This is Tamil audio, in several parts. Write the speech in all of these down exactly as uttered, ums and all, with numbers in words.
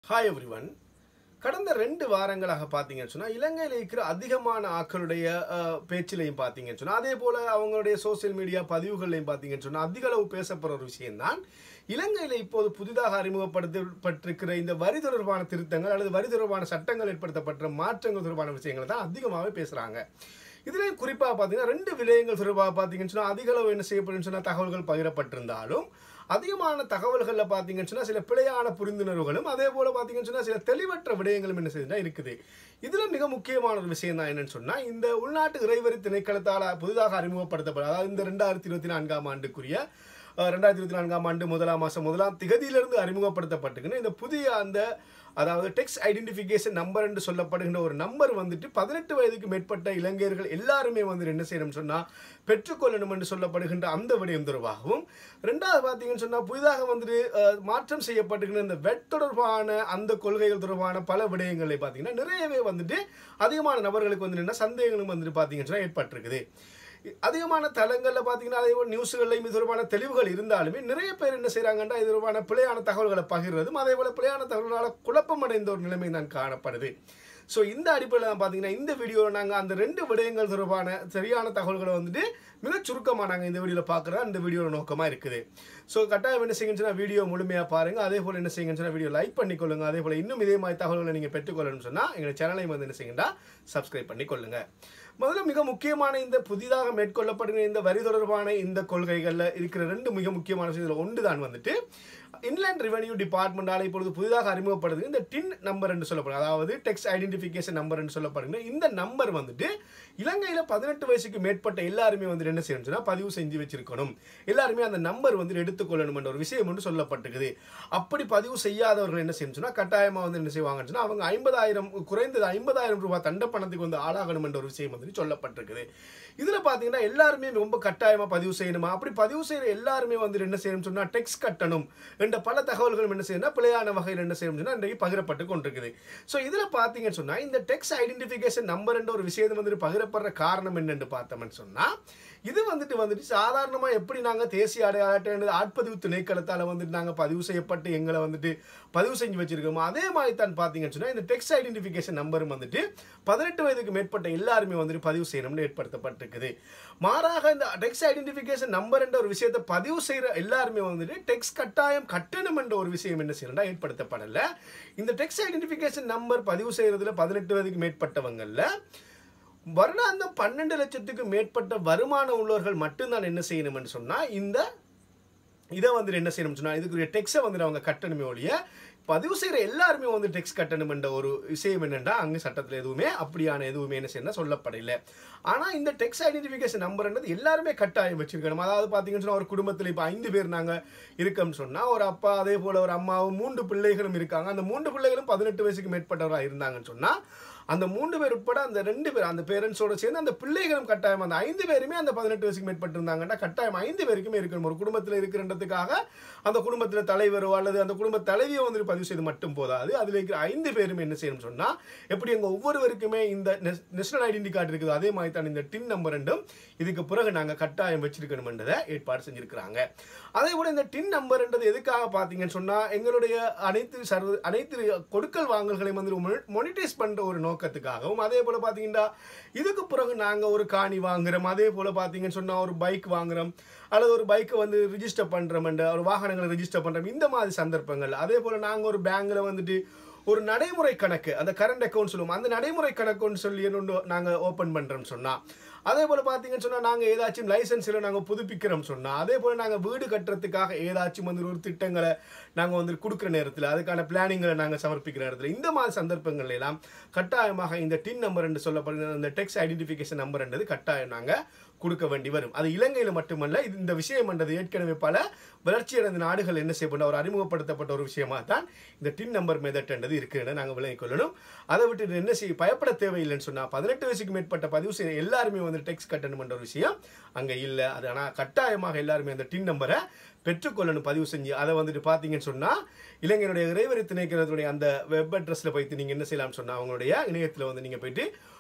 Hi everyone. கடந்த ரெண்டு வாரங்களாக பாத்தீங்கன்னு சொன்னா இலங்கையில இருக்கிற அதிகமான ஆட்களுடைய பேச்சிலையும் பாத்தீங்கன்னு சொன்னா அதே போல அவங்களுடைய சோசியல் மீடியா பதிவுகளையும் பாத்தீங்கன்னு சொன்னா அதிக அளவு பேசப்படுற ஒரு விஷயம் தான் இலங்கையில இப்போது புதிதாக அறிமுகப்படுத்தப்பட்டிருக்கிற இந்த வரி தொடர்பான திருத்தங்கள் அல்லது வரி தொடர்பான சட்டங்கள் ஏற்படுத்தப்பட்ட மாற்றங்கள் தொடர்பான விஷயங்களை தான் அதிகமாகவே பேசுறாங்க. இதுலயும் குறிப்பாக பாத்தீங்கன்னா ரெண்டு விடயங்கள் தொடர்பாக பாத்தீங்கன்னு சொன்னா அதிக அளவு என்ன செய்யப்படும் சொன்னா தகவல்கள் பகிரப்பட்டிருந்தாலும் அதிகமான தகவல்கள்ல பாத்தீங்கன்னு சொன்னா சில பிழையான புரிந்துணர்வுகளும் அதே போல பாத்தீங்கன்னு சொன்னா சில தெளிவற்ற விடயங்களும் என்ன செய்யுதுன்னா இருக்குது. இதுல மிக முக்கியமான ஒரு விஷயம் தான் என்னன்னு சொன்னா இந்த உள்நாட்டு இறைவரி திணைக்களத்தால் புதிதாக அறிமுகப்படுத்தப்பட்ட அதாவது இந்த ரெண்டாயிரத்தி இருபத்தி நான்காம் ஆண்டுக்குரிய ரெண்டாயிரத்தி இருபத்தி நான்காம் ஆண்டு முதலாம் மாசம் முதலாம் திகதியிலிருந்து அறிமுகப்படுத்தப்பட்டிருக்குன்னு இந்த புதிய அந்த அதாவது டெக்ஸ் ஐடென்டிஃபிகேஷன் நம்பர் என்று சொல்லப்படுகின்ற ஒரு நம்பர் வந்துட்டு பதினெட்டு வயதுக்கு மேற்பட்ட இளைஞர்கள் எல்லாருமே வந்து என்ன செய்யணும் சொன்னா பெற்றுக்கொள்ளணும் என்று சொல்லப்படுகின்ற அந்த விடயம் தொடர்பாகவும் ரெண்டாவது பார்த்தீங்கன்னு சொன்னா புதிதாக வந்துட்டு மாற்றம் செய்யப்பட்டிருக்கிற இந்த வெட் தொடர்பான அந்த கொள்கைகள் தொடர்பான பல விடயங்களை பார்த்தீங்கன்னா நிறையவே வந்துட்டு அதிகமான நபர்களுக்கு வந்து என்ன சந்தேகங்களும் வந்துட்டு பார்த்தீங்கன்னு சொன்னா ஏற்பட்டிருக்குது. அதிகமான தளங்களில் பார்த்தீங்கன்னா அதே போல் நியூஸ்கள்லையும் இது தொடர்பான தெளிவுகள் இருந்தாலுமே நிறைய பேர் என்ன செய்கிறாங்கன்னா இது தொடர்பான பிழையான தகவல்களை பகிர்றதும் அதே போல் பிழையான தகவல்களால் குழப்பமடைந்த ஒரு நிலைமை தான் காணப்படுது. ஸோ இந்த அடிப்படையில் தான் பார்த்தீங்கன்னா இந்த வீடியோவில் நாங்கள் அந்த ரெண்டு விடயங்கள் தொடர்பான சரியான தகவல்களை வந்துட்டு மிக சுருக்கமாக நாங்கள் இந்த வீடியோவில் பார்க்குறதா இந்த வீடியோவில் நோக்கமாக இருக்குது. ஸோ கட்டாயம் என்ன செய்யுங்கன்னு சொன்னால் வீடியோ முழுமையாக பாருங்கள். அதே போல் என்ன செய்யுங்கன்னு சொன்னால் வீடியோ லைக் பண்ணிக்கொள்ளுங்க. அதே போல் இன்னும் இதே மாதிரி தகவல்களை நீங்கள் பெற்றுக்கொள்ளணும்னு சொன்னால் எங்கள் சேனலையும் வந்து என்ன செய்யுங்கடா சப்ஸ்கிரைப் பண்ணிக்கொள்ளுங்க. முதல்ல மிக முக்கியமான இந்த புதிதாக மேற்கொள்ளப்படுகிற இந்த வரி தொடர்பான இந்த கொள்கைகளில் இருக்கிற ரெண்டு மிக முக்கியமான விஷயத்தில் ஒன்று தான் வந்துட்டு இன்லேண்ட் ரெவென்யூ டிபார்ட்மெண்டால் இப்பொழுது புதிதாக அறிமுகப்படுது இந்த டின் நம்பர் என்று சொல்லப்படுது அதாவது டெக்ஸ் ஐடென்டிஃபிகேஷன் நம்பர் என்று சொல்லப்படுகிற இந்த நம்பர் வந்துட்டு இலங்கையில் பதினெட்டு வயசுக்கு மேற்பட்ட எல்லாருமே வந்து என்ன செய்யணும்னா பதிவு செஞ்சு வச்சிருக்கணும், எல்லாருமே அந்த நம்பர் வந்து எடுத்துக்கொள்ளணும் என்ற ஒரு விஷயம் ஒன்று சொல்லப்பட்டிருக்குது. அப்படி பதிவு செய்யாதவர்கள் என்ன செய்யணும்னா கட்டாயமாக வந்து என்ன செய்வாங்கன்னு சொன்னா அவங்க ஐம்பதாயிரம் குறைந்தது ஐம்பதாயிரம் ரூபாய் தண்ட பணத்துக்கு வந்து ஆளாகணும் என்ற ஒரு விஷயம் வந்து சொல்லப்பட்டிருக்குது. இதுல பாத்தீங்கன்னா எல்லாருமே ரொம்ப கட்டாயமா பதிவு செய்யணுமா, அப்படி பதிவு செய்யற எல்லாருமே வந்து என்ன செய்யணும் சொன்னா டெக்ஸ் கட்டணும் என்ற பல தகவல்களும் என்ன செய்யணும் பிழையான வகையில் என்ன செய்யணும் சொன்னா இன்றைக்கு பகிரப்பட்டு கொண்டிருக்குது. ஸோ இதுல பாத்தீங்கன்னு சொன்னா இந்த டெக்ஸ் ஐடென்டிஃபிகேஷன் நம்பர் என்ற ஒரு விஷயத்தை வந்துட்டு பகிரப்படுற காரணம் என்னன்னு பார்த்தோம்னு சொன்னா இது வந்துட்டு வந்துட்டு சாதாரணமா எப்படி நாங்க தேசிய அடையாள அட்டை ஆட்பதிவு திணைக்களத்தால வந்துட்டு நாங்க பதிவு செய்யப்பட்டு எங்களை வந்துட்டு பதிவு செஞ்சு வச்சிருக்கோமோ அதே மாதிரி தான் பாத்தீங்கன்னு சொன்னா இந்த டெக்ஸ் ஐடென்டிஃபிகேஷன் நம்பரும் வந்துட்டு பதினெட்டு வயதுக்கு மேற்பட்ட எல்லாருமே வந்துட்டு பதிவு செய்யணும்னு ஏற்படுத்தப்பட்டிருக்குது. மாறாக இந்த டெக்ஸ் ஐடென்டிஃபிகேஷன் நம்பர் என்ற ஒரு விஷயத்தை பதிவு செய்யற எல்லாருமே வந்துட்டு டெக்ஸ் கட்டாயம் கட்டணம் என்ற ஒரு விஷயம் என்ன செய்யறா ஏற்படுத்தப்படல. இந்த டெக்ஸ் ஐடென்டிஃபிகேஷன் நம்பர் பதிவு செய்யறதுல பதினெட்டு வயதுக்கு மேற்பட்டவங்கல்ல வருடாந்தம் பன்னெண்டு லட்சத்துக்கு மேற்பட்ட வருமானம் உள்ளவர்கள் மட்டும்தான் என்ன செய்யணும்னு சொன்னா இந்த இதை வந்து என்ன செய்யணும் சொன்னா இதுக்குரிய டெக்ஸை வந்து அவங்க கட்டணுமே ஒழிய பதிவு செய்யற எல்லாருமே வந்து டெக்ஸ் கட்டணம் என்ற ஒரு விஷயம் என்னன்னா அங்க சட்டத்தில் எதுவுமே அப்படியான எதுவுமே என்ன செய்யணும் சொல்லப்படல. ஆனா இந்த டெக்ஸ் ஐடென்டிஃபிகேஷன் நம்பர்ன்றது எல்லாருமே கட்டாயம் வச்சிருக்கணும். அதாவது பாத்தீங்கன்னு சொன்னா ஒரு குடும்பத்தில் இப்ப ஐந்து பேர் நாங்க இருக்கோம்னு சொன்னா ஒரு அப்பா அதே போல ஒரு அம்மாவும் மூன்று பிள்ளைகளும் இருக்காங்க. அந்த மூன்று பிள்ளைகளும் பதினெட்டு வயசுக்கு மேற்பட்டவராக இருந்தாங்கன்னு சொன்னா அந்த மூன்று பேர் உட்பட அந்த ரெண்டு பேர் அந்த பேரண்ட்ஸோட சேர்ந்து அந்த பிள்ளைகளும் கட்டாயம் அந்த ஐந்து பேருமே அந்த பதினெட்டு வயசுக்கு மேற்பட்டு இருந்தாங்கன்னா கட்டாயம் ஐந்து பேருக்குமே இருக்கணும். ஒரு குடும்பத்தில் இருக்கிறன்றதுக்காக அந்த குடும்பத்தில் தலைவரோ அல்லது அந்த குடும்ப தலைவியோ வந்து பதிவு செய்து மட்டும் போதாது. அதில் இருக்கிற ஐந்து பேருமே என்ன செய்யணும் சொன்னா எப்படி எங்க ஒவ்வொருவருக்குமே இந்த நேஷனல் ஐடென்டி கார்டு இருக்குது அதே மாதிரி தான் இந்த டின் நம்பர் ரெண்டும் இதுக்கு பிறகு நாங்க கட்டாயம் வச்சிருக்கணும் என்றதை ஏற்பாடு செஞ்சிருக்கிறாங்க. அதே போல இந்த டின் நம்பர் என்றது எதுக்காக பாத்தீங்கன்னு சொன்னா எங்களுடைய அனைத்து சர்வ அனைத்து கொடுக்கல் வாங்கல்களையும் வந்து மொனிட்டைஸ் பண்ற ஒரு நோக்கத்துக்காகவும் அதே போல பாத்தீங்கன்னா இதுக்கு பிறகு நாங்க ஒரு காணி வாங்குறோம் அதே போல பாத்தீங்கன்னு சொன்னா ஒரு பைக் வாங்குறோம் அல்லது ஒரு பைக்கை வந்து ரிஜிஸ்டர் பண்றோம் ஒரு வாகனங்களை ரிஜிஸ்டர் பண்றோம் இந்த மாதிரி சந்தர்ப்பங்கள் அதே போல நாங்க ஒரு பேங்க்ல வந்துட்டு ஒரு நடைமுறை கணக்கு அந்த கரண்ட் அக்கௌண்ட் சொல்லுவோம் அந்த நடைமுறை கணக்குன்னு சொல்லி என்ன நாங்க ஓபன் பண்றோம் சொன்னா அதே போல பாத்தீங்கன்னு சொன்னா நாங்க ஏதாச்சும் லைசன்ஸ்ல நாங்க புதுப்பிக்கிறோம் சொன்னா அதே போல நாங்க வீடு கட்டுறதுக்காக ஏதாச்சும் வந்து ஒரு திட்டங்களை நாங்க வந்து கொடுக்குற நேரத்தில் அதுக்கான பிளானிங்களை நாங்க சமர்ப்பிக்கிற நேரத்தில் இந்த மாதிரி சந்தர்ப்பங்கள் எல்லாம் கட்டாயமாக இந்த டின் நம்பர் என்று சொல்லப்படுகிற இந்த டெக்ஸ் ஐடென்டிஃபிகேஷன் நம்பர் என்றது கட்டாயம் நாங்க கொடுக்க வேண்டி வரும். அது இலங்கையில மட்டுமல்ல இந்த விஷயம் என்றது ஏற்கனவே பல வளர்ச்சியடைந்த நாடுகள் என்ன செய்யப்பட்ட ஒரு அறிமுகப்படுத்தப்பட்ட ஒரு விஷயமா தான் இந்த டின் நம்பர் மெத்தட் என்றது இருக்குன்னு நாங்க விளங்கிக் கொள்ளணும். அதை விட்டு என்ன செய்ய பயப்பட தேவையில்லைன்னு சொன்னா பதினெட்டு வயசுக்கு மேற்பட்ட பதிவு செய்ய எல்லாருமே வந்து டெக்ஸ் கட்டணம் என்ற ஒரு விஷயம் அங்க இல்லை. அது ஆனா கட்டாயமாக எல்லாருமே அந்த டின் நம்பரை பெற்றுக்கொள்ளணும் பதிவு செஞ்சு அதை வந்துட்டு பாத்தீங்கன்னு சொன்னா இலங்கையினுடைய இறைவரி திணைக்களத்துடைய அந்த வெப் அட்ரஸ்ல போயிட்டு நீங்க என்ன செய்யலாம்னு சொன்னா அவங்களுடைய இணையத்துல வந்து நீங்க போயிட்டு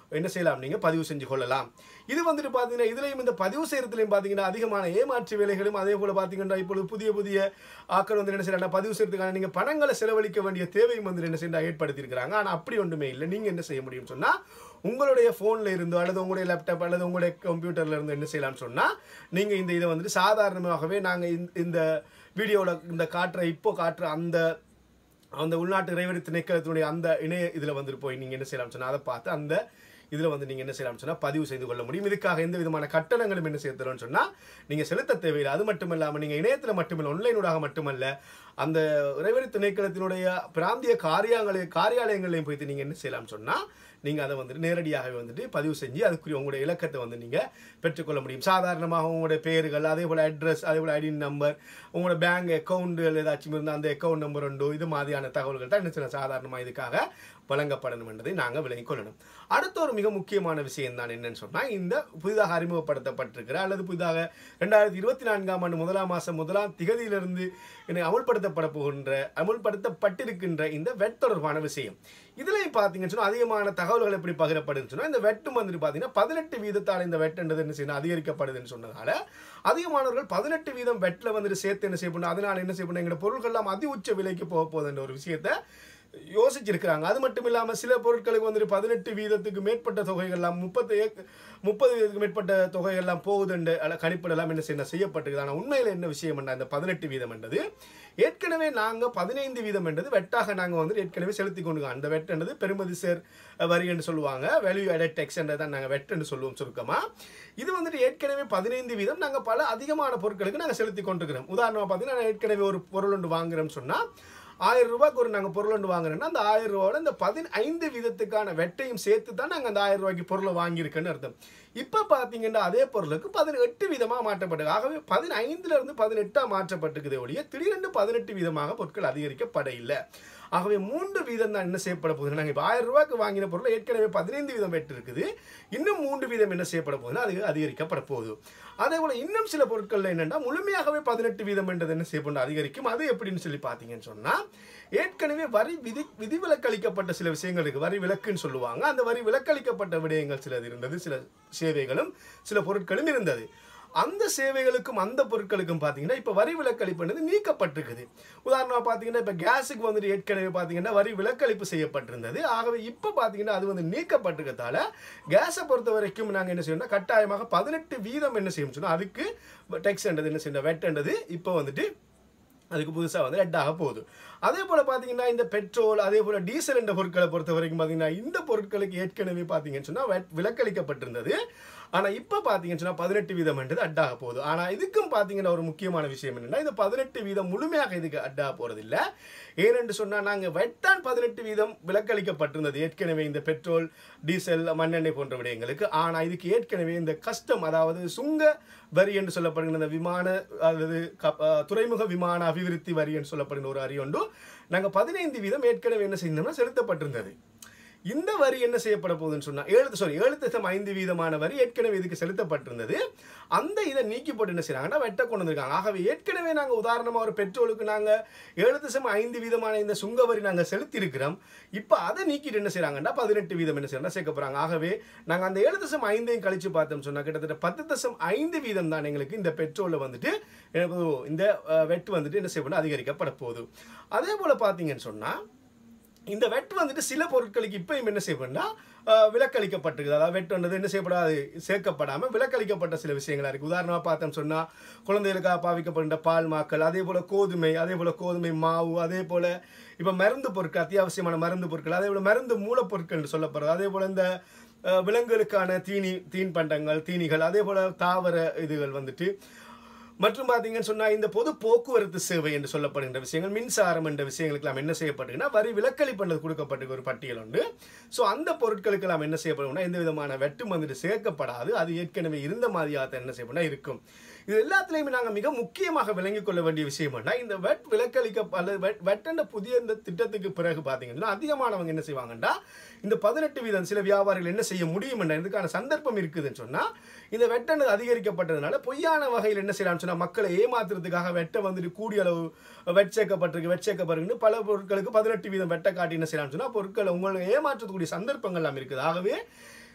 என்ன செய்யலாம் நீங்கள் பதிவு செஞ்சு கொள்ளலாம். இது வந்துட்டு பார்த்தீங்கன்னா இதுலேயும் இந்த பதிவு செய்கிறதுலையும் பார்த்தீங்கன்னா அதிகமான ஏமாற்று வேலைகளும் அதே போல் பார்த்தீங்கன்னா இப்பொழுது புதிய புதிய ஆக்கள் வந்து என்ன செய்யறாங்க பதிவு செய்யறதுக்கான நீங்கள் பணங்களை செலவழிக்க வேண்டிய தேவையும் வந்து என்ன செய்ய ஏற்படுத்தியிருக்கிறாங்க. ஆனால் அப்படி ஒன்றுமே இல்லை. நீங்கள் என்ன செய்ய முடியும்னு சொன்னால் உங்களுடைய ஃபோனில் இருந்தோ அல்லது உங்களுடைய லேப்டாப் அல்லது உங்களுடைய கம்ப்யூட்டரில் இருந்து என்ன செய்யலாம்னு சொன்னால் நீங்கள் இந்த இதை வந்துட்டு சாதாரணமாகவே நாங்கள் இந்த வீடியோவில் இந்த காட்டுற இப்போ காட்டுற அந்த அந்த உள்நாட்டு இறைவரி திணைக்களத்தினுடைய அந்த இணைய இதில் வந்துட்டு போய் நீங்கள் என்ன செய்யலாம்னு சொன்னால் அதை பார்த்து அந்த இதில் வந்து நீங்கள் என்ன செய்யலாம்னு சொன்னால் பதிவு செய்து கொள்ள முடியும். இதுக்காக எந்த விதமான கட்டணங்களும் என்ன செய்யறோம்னு சொன்னால் நீங்கள் செலுத்த தேவையில்லை. அது மட்டும் இல்லாமல் நீங்கள் இணையத்தில் மட்டுமல்ல ஆன்லைனூடாக மட்டுமல்ல அந்த இறைவரி திணைக்களத்தினுடைய பிராந்திய காரியாலய காரியாலயங்களையும் போய்த்து நீங்கள் என்ன செய்யலாம்னு சொன்னால் நீங்கள் அதை வந்துட்டு நேரடியாகவே வந்துட்டு பதிவு செஞ்சு அதுக்குரிய உங்களுடைய இலக்கத்தை வந்து நீங்கள் பெற்றுக்கொள்ள முடியும். சாதாரணமாக உங்களுடைய பேர்கள் அதே போல் அட்ரஸ் அதே போல் ஐடி நம்பர் உங்களோட பேங்க் அக்கௌண்ட்டுகள் ஏதாச்சும் இருந்தால் அந்த அக்கௌண்ட் நம்பர் உண்டு இது மாதிரியான தகவல்கள் தான் என்ன செய்யணும் சாதாரணமாக இதுக்காக வழங்கப்படணும் என்பதை நாங்கள் விளங்கிக் கொள்ளணும். அடுத்த ஒரு மிக முக்கியமான விஷயம் தான் என்னன்னு சொன்னால் இந்த புதிதாக அறிமுகப்படுத்தப்பட்டிருக்கிற அல்லது புதிதாக ரெண்டாயிரத்தி இருபத்தி நான்காம் ஆண்டு முதலாம் மாதம் முதலாம் திகதியிலிருந்து அமுல்படுத்தப்பட போகின்ற அமுல்படுத்தப்பட்டிருக்கின்ற இந்த வெட் தொடர்பான விஷயம். இதில் பார்த்தீங்கன்னு சொன்னால் அதிகமான தகவல்கள் எப்படி பகிரப்படுதுன்னு சொன்னால் இந்த வெட்டும் வந்துட்டு பார்த்தீங்கன்னா பதினெட்டு வீதத்தால் இந்த வெட்டுன்றது என்ன செய்யணும் அதிகரிக்கப்படுதுன்னு சொன்னதால அதிகமானவர்கள் பதினெட்டு வீதம் வெட்டில் வந்துட்டு சேர்த்து என்ன செய்யணும் அதனால் என்ன செய்யணும் எங்களோட பொருட்கள்லாம் அதி உச்ச விலைக்கு போக போகுதுன்ற ஒரு விஷயத்தை யோசிச்சிருக்கிறாங்க. அது மட்டும் இல்லாமல் சில பொருட்களுக்கு வந்துட்டு பதினெட்டு வீதத்துக்கு மேற்பட்ட தொகைகள்லாம் முப்பத்தி முப்பது வீதத்துக்கு மேற்பட்ட தொகைகள்லாம் போகுதுண்டு கணிப்பிடலாம் என்ன செய்ய செய்யப்பட்டிருக்கு. ஆனால் உண்மையில் என்ன விஷயம் என்ன இந்த பதினெட்டு வீதம் என்றது ஏற்கனவே நாங்கள் பதினைந்து வீதம் என்றது வெட்டாக நாங்கள் வந்து ஏற்கனவே செலுத்தி கொண்டு அந்த வெட் என்றது பெருமதி சேர் வரி என்று சொல்லுவாங்க வேல்யூ ஆடட் டேக்ஸ் என்றதை தான் நாங்கள் வெட் என்று சொல்லுவோம் சுருக்கமாக. இது வந்துட்டு ஏற்கனவே பதினைந்து வீதம் நாங்கள் பல அதிகமான பொருட்களுக்கு நாங்கள் செலுத்தி கொண்டிருக்கிறோம். உதாரணமாக பார்த்தீங்கன்னா ஏற்கனவே ஒரு பொருள் ஒன்று வாங்குறோம்னு சொன்னால் ஆயிரம் ரூபாய்க்கு ஒரு நாங்கள் பொருள் ஒன்று வாங்குறோம்னா அந்த ஆயிரம் ரூபாயோட இந்த பதினைந்து வீதத்துக்கான வெட்டையும் சேர்த்து தான் நாங்கள் அந்த ஆயிரம் ரூபாய்க்கு பொருளை வாங்கியிருக்கேன்னு அர்த்தம். இப்போ பார்த்தீங்கன்னா அதே பொருளுக்கு பதினெட்டு வீதமாக மாற்றப்பட்டது. ஆகவே பதினைந்துல இருந்து பதினெட்டாக மாற்றப்பட்டிருக்குதே ஒழிய திடீரென்று பதினெட்டு வீதமாக பொருட்கள் அதிகரிக்கப்பட இல்லை. ஆகவே மூன்று வீதம் தான் என்ன செய்யப்பட போகுதுன்னா நாங்கள் இப்போ ஆயிரம் ரூபாய்க்கு வாங்கின பொருள் ஏற்கனவே பதினைந்து வீதம் வெட்டு இருக்குது. இன்னும் மூன்று வீதம் என்ன செய்யப்பட போகுதுன்னா அது அதிகரிக்கப்பட போகுது. அதே போல் இன்னும் சில பொருட்கள் என்னென்னா முழுமையாகவே பதினெட்டு வீதம் என்றது என்ன செய்யப்படும் அதிகரிக்கும். அது எப்படின்னு சொல்லி பார்த்தீங்கன்னு சொன்னால் ஏற்கனவே வரி விதி விதிவிலக்களிக்கப்பட்ட சில விஷயங்கள் இருக்குது. வரி விலக்குன்னு சொல்லுவாங்க. அந்த வரி விலக்களிக்கப்பட்ட விடயங்கள் சிலது இருந்தது. சில சேவைகளும் சில பொருட்களும் இருந்தது. அந்த சேவைகளுக்கும் அந்த பொருட்களுக்கும் பார்த்தீங்கன்னா இப்போ வரி விலக்களிப்பு பண்ணது நீக்கப்பட்டிருக்குது. உதாரணமாக பார்த்தீங்கன்னா இப்போ கேஸுக்கு வந்துட்டு ஏற்கனவே பார்த்தீங்கன்னா வரி விலக்களிப்பு செய்யப்பட்டிருந்தது. ஆகவே இப்போ பார்த்தீங்கன்னா அது வந்து நீக்கப்பட்டிருக்கிறதால கேஸை பொறுத்த வரைக்கும் நாங்கள் என்ன செய்யணும்னா கட்டாயமாக பதினெட்டு வீதம் என்ன செய்யணும் சொன்னால் அதுக்கு டெக்ஸ் என்றது என்ன செய்யணும் வெட் என்றது இப்போ வந்துட்டு அதுக்கு புதுசாக வந்து ரெட்டாக போகுது. அதே போல் பார்த்தீங்கன்னா இந்த பெட்ரோல் அதே போல் டீசல் என்ற பொருட்களை பொறுத்த வரைக்கும் பார்த்தீங்கன்னா இந்த பொருட்களுக்கு ஏற்கனவே பார்த்தீங்கன்னு சொன்னால் வெட் விலக்களிக்கப்பட்டிருந்தது. ஆனால் இப்போ பார்த்தீங்கன்னு சொன்னால் பதினெட்டு வீதம் என்றது அட்டாக போகுது. ஆனால் இதுக்கும் பார்த்தீங்கன்னா ஒரு முக்கியமான விஷயம் என்னென்னா இந்த பதினெட்டு வீதம் முழுமையாக இதுக்கு அட்டாக போகிறது இல்லை. ஏனென்று சொன்னால் நாங்கள் வெட்டான் பதினெட்டு வீதம் விலக்களிக்கப்பட்டிருந்தது ஏற்கனவே இந்த பெட்ரோல் டீசல் மண்ணெண்ணெய் போன்ற விடயங்களுக்கு. ஆனால் இதுக்கு ஏற்கனவே இந்த கஸ்டம் அதாவது சுங்க வரி என்று சொல்லப்படுகிற இந்த விமான அல்லது துறைமுக விமான அபிவிருத்தி வரி என்று சொல்லப்படுகிற ஒரு வரி ஒன்று நாங்கள் பதினைந்து வீதம் ஏற்கனவே என்ன செய்யணும்னா செலுத்தப்பட்டிருந்தது. இந்த வரி என்ன செய்யப்பட போகுதுன்னு சொன்னால் ஏழு சாரி ஏழு தசம் ஐந்து வீதமான வரி ஏற்கனவே இதுக்கு செலுத்தப்பட்டிருந்தது. அந்த இதை நீக்கி போட்டு என்ன செய்யறாங்கன்னா வெட்ட கொண்டு வந்திருக்காங்க. ஆகவே ஏற்கனவே நாங்கள் உதாரணமாக ஒரு பெட்ரோலுக்கு நாங்கள் ஏழு தசம் ஐந்து வீதமான இந்த சுங்க வரி நாங்கள் செலுத்தி இருக்கிறோம். இப்போ அதை நீக்கிட்டு என்ன செய்யறாங்கன்னா பதினெட்டு வீதம் என்ன செய்யறாங்க சேர்க்க போறாங்க. ஆகவே நாங்கள் அந்த ஏழு தசம் ஐந்தையும் கழிச்சு பார்த்தோம் சொன்னால் கிட்டத்தட்ட பத்து தசம் ஐந்து வீதம் தான் எங்களுக்கு இந்த பெட்ரோலில் வந்துட்டு இந்த வெட்டு வந்துட்டு என்ன செய்யப்படும் அதிகரிக்கப்பட போகுது. அதே போல் பார்த்தீங்கன்னு சொன்னால் இந்த வெட் வந்துட்டு சில பொருட்களுக்கு இப்பயும் என்ன செய்யப்படும்னா விலக்களிக்கப்பட்டிருக்கு. அதாவது வெட் வந்தது என்ன செய்யப்படாது சேர்க்கப்படாமல் விலக்களிக்கப்பட்ட சில விஷயங்களா இருக்குது. உதாரணமாக பார்த்தோம்னு சொன்னால் குழந்தைகளுக்காக பாவிக்கப்படுகின்ற பால் மாக்கள் அதே போல் கோதுமை அதே போல் கோதுமை மாவு அதே போல் இப்போ மருந்து பொருட்கள் அத்தியாவசியமான மருந்து பொருட்கள் அதே போல் மருந்து மூலப்பொருட்கள் என்று சொல்லப்படுறது அதே போல் இந்த விலங்குகளுக்கான தீனி தீன் பண்டங்கள் தீனிகள் அதே போல் தாவர இதுகள் வந்துட்டு மற்றும் பார்த்தீங்கன்னு சொன்னால் இந்த பொது போக்குவரத்து சேவை என்று சொல்லப்படுகின்ற விஷயங்கள் மின்சாரம் என்ற விஷயங்களுக்கெல்லாம் என்ன செய்யப்பட்டுன்னா வரி விலக்களிப்பு பண்ணது கொடுக்கப்பட்ட ஒரு பட்டியல் உண்டு. ஸோ அந்த பொருட்களுக்கெல்லாம் என்ன செய்யப்படும்னா எந்த விதமான வெட்டும் வந்துட்டு சேர்க்கப்படாது. அது ஏற்கனவே இருந்த மாதிரியாக என்ன செய்யப்படா இருக்கும். இது எல்லாத்துலேயுமே நாங்கள் மிக முக்கியமாக விளங்கிக் கொள்ள வேண்டிய விஷயம் என்ன இந்த வெட் விலக்களிக்க அல்லது வெட் வெட்டண்ட புதிய இந்த திட்டத்துக்கு பிறகு பார்த்தீங்கன்னா அதிகமானவங்க என்ன செய்வாங்கன்னா இந்த பதினெட்டு வீதம் சில வியாபாரிகள் என்ன செய்ய முடியும் என்ற இதுக்கான சந்தர்ப்பம் இருக்குதுன்னு சொன்னால் இந்த வெட்டணது அதிகரிக்கப்பட்டதுனால பொய்யான வகையில் என்ன செய்யலாம்னு சொன்னால் மக்களை ஏமாத்துறதுக்காக வெட்டை வந்துட்டு கூடிய அளவு வெட் சேர்க்கப்பட்டிருக்கு வெட் சேர்க்கப்படுறதுன்னு பல பொருட்களுக்கு பதினெட்டு வீதம் வெட்டை காட்டி என்ன செய்யலாம்னு சொன்னால் பொருட்களை உங்களை ஏமாற்றக்கூடிய சந்தர்ப்பங்கள் எல்லாம் இருக்குது. ஆகவே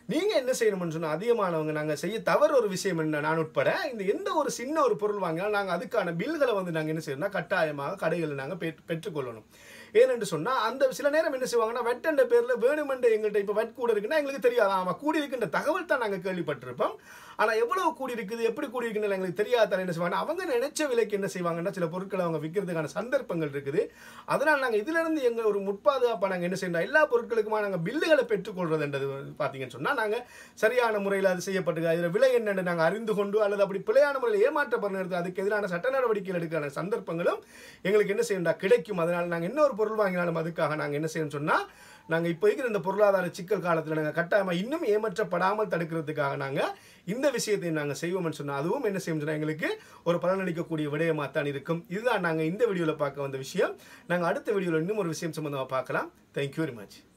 நீங்கள் என்ன செய்யணும்னு சொன்னால் அதிகமானவங்க நாங்கள் செய்ய தவறு ஒரு விஷயம் என்ன நான் உட்பட இந்த எந்த ஒரு சின்ன ஒரு பொருள் வாங்கினாலும் நாங்கள் அதுக்கான பில்களை வந்து நாங்கள் என்ன செய்யணும்னா கட்டாயமாக கடைகளில் நாங்கள் பெற்று பெற்றுக்கொள்ளணும். ஏனென்று சொன்னால் அந்த சில நேரம் என்ன செய்வாங்கன்னா வெட்டண்ட பேரில் வேணுமென்ற எங்கள்கிட்ட இப்போ வெட் கூட இருக்குன்னா எங்களுக்கு தெரியாது. ஆமாம் கூடி இருக்கின்ற தகவல் தான் நாங்கள் கேள்விப்பட்டிருப்போம். ஆனால் எவ்வளவு கூடி இருக்குது எப்படி கூடி இருக்குன்னு எங்களுக்கு தெரியாத என்ன செய்வாங்க அவங்க நினைச்ச விலைக்கு என்ன செய்வாங்கன்னா சில பொருட்களை அவங்க விற்கிறதுக்கான சந்தர்ப்பங்கள் இருக்குது. அதனால் நாங்கள் இதிலிருந்து எங்கள் ஒரு முற்பாதுகாப்பாக நாங்கள் என்ன செய்யணும் எல்லா பொருட்களுக்குமா நாங்கள் பில்லுகளை பெற்றுக்கொள்றதுன்றது பார்த்தீங்கன்னு சொன்னால் நாங்கள் சரியான முறையில் அது செய்யப்பட்டு அதில் விலை என்னென்னு நாங்கள் அறிந்து கொண்டு அல்லது அப்படி பிழையான முறையில் ஏமாற்றப்படுறது அதுக்கு எதிரான சட்ட நடவடிக்கைகள் எடுக்கிற சந்தர்ப்பங்களும் எங்களுக்கு என்ன செய்யணும் கிடைக்கும். அதனால் நாங்கள் இன்னொரு பொருள் வாங்கினாலும் அதுக்காக நாங்கள் என்ன செய்யணும்னு சொன்னால் நாங்கள் இப்போ இருக்கிற இந்த பொருளாதார சிக்கல் காலத்தில் நாங்கள் கட்டாயமாக இன்னும் ஏமாற்றப்படாமல் தடுக்கிறதுக்காக நாங்கள் இந்த விஷயத்தை நாங்கள் செய்வோம்னு சொன்னால் அதுவும் என்ன செய்யும் சொன்னால் எங்களுக்கு ஒரு பலனளிக்கக்கூடிய விடயமாக தான் இருக்கும். இதுதான் நாங்கள் இந்த வீடியோவில் பார்க்க வந்த விஷயம். நாங்கள் அடுத்த வீடியோவில் இன்னும் ஒரு விஷயம் சம்பந்தமாக பார்க்கலாம். Thank you very much.